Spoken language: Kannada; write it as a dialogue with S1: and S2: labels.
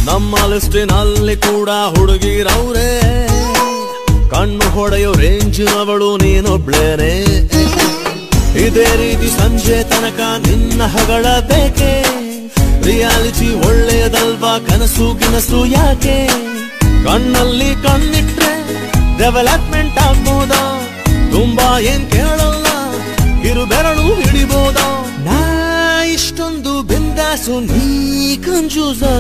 S1: ನಮ್ಮ ಲಿಸ್ಟಿನಲ್ಲಿ ಕೂಡ ಹುಡುಗಿರವ್ರೆ, ಕಣ್ಣು ಹೊಡೆಯೋ ರೇಂಜಿನವಳು ನೀನೊಬ್ಳೇನೆ. ಇದೇ ರೀತಿ ಸಂಜೆ ತನಕ ನಿನ್ನ ಹಗಳ ಬೇಕೆ, ರಿಯಾಲಿಟಿ ಒಳ್ಳೆಯದಲ್ವಾ ಕನಸು ಗಿನಸು ಯಾಕೆ. ಕಣ್ಣಲ್ಲಿ ಕಣ್ಣಿಟ್ರೆ ಡೆವಲಪ್ಮೆಂಟ್ ಆಗ್ಬೋದಾ, ತುಂಬಾ ಏನ್ ಕೇಳಲ್ಲ ಕಿರು ಬೆರಳು ಹಿಡಿಬೋದಾ. ನಾ ಇಷ್ಟೊಂದು ಬಿಂದಾಸು ನೀ ಕಂಜೂಸ